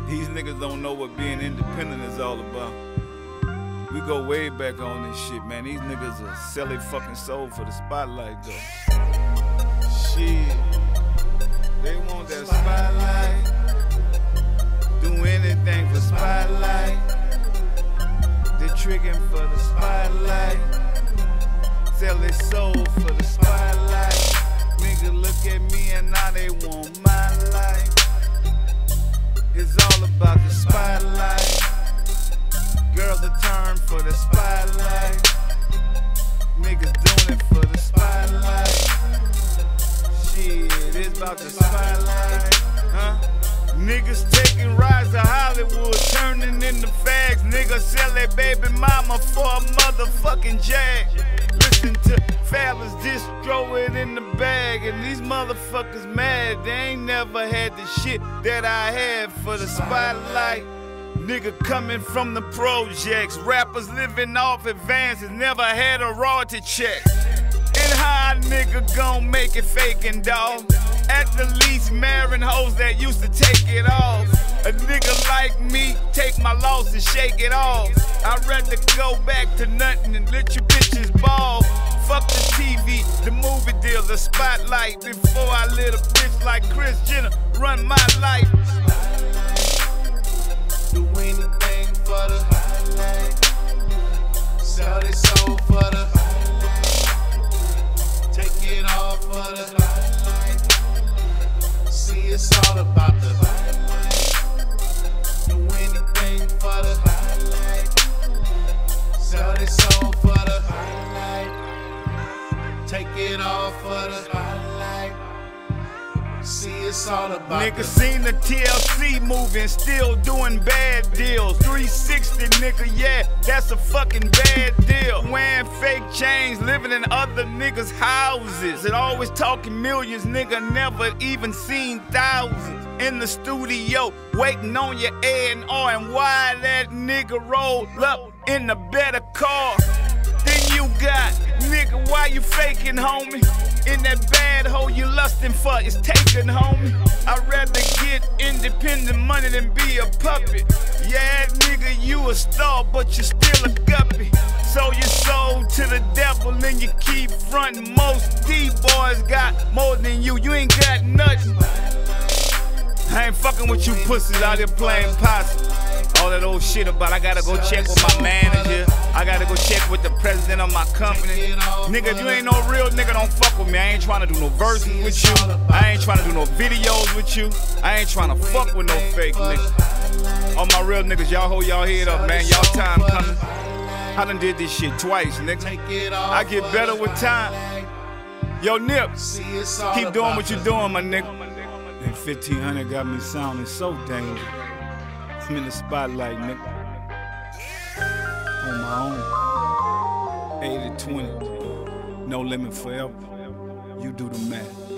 These niggas don't know what being independent is all about. We go way back on this shit, man. These niggas will sell their fucking soul for the spotlight, though. Shit. They want that spotlight. Do anything for spotlight. They tricking for the spotlight. Sell their soul for the spotlight. Nigga look at me and now they want my life. It's all about the spotlight. Girls are turned for the spotlight. Niggas doing it for the spotlight. Shit, it's about the spotlight, huh? Niggas taking rides to Hollywood, turning into fags. Niggas sell their baby mama for a motherfucking jag. Listen to fellas just throw it in the bag. And these motherfuckers mad, they ain't never had the shit that I had for the spotlight. Nigga coming from the projects, rappers living off advances, never had a royalty check. And how a nigga gon' make it faking, dawg? At the least marrying hoes that used to take it off. A nigga like me, take my loss and shake it off. I'd rather go back to nothing and let you bitches ball. Fuck the TV, the movie deal, the spotlight. Before I let a bitch like Kris Jenner run my life. Do anything for the highlight. Sell their soul for the highlight. Take it all for the highlight. See, it's all about the highlight. Do anything for the highlight. Sell their soul for the highlight. Take it all for the highlight. See, it's all about nigga seen the TLC movie and still doing bad deals. 360, nigga, yeah, that's a fucking bad deal. Wearing fake chains, living in other niggas' houses, and always talking millions, nigga, never even seen thousands. In the studio, waiting on your A&R, and why that nigga roll up in the better car than you got. Nigga, why you faking, homie? In that bad hole you lusting for is taken, homie. I'd rather get independent money than be a puppet. Yeah, nigga, you a star, but you still a guppy. So you sold to the devil and you keep frontin'. Most D-boys got more than you ain't got nothing. I ain't fucking with you pussies out here playing possum. All that old shit about I gotta go check with my manager, I gotta go check with the president of my company. Nigga, if you ain't no real nigga, don't fuck with me. I ain't trying to do no verses with you. I ain't trying to do no videos with you. I ain't trying to fuck with no fake niggas. All my real niggas, y'all hold y'all head up, man. Y'all time coming. I done did this shit twice, nigga. I get better with time. Yo, Nip, keep doing what you doing, my nigga. And 1500 got me sounding so dangerous. I'm in the spotlight, nigga. On my own. 80-20. No limit forever. You do the math.